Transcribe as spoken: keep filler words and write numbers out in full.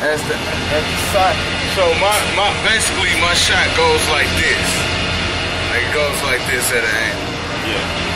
As the, as the sight. So my, my basically my shot goes like this. Like it goes like this at an angle. Yeah.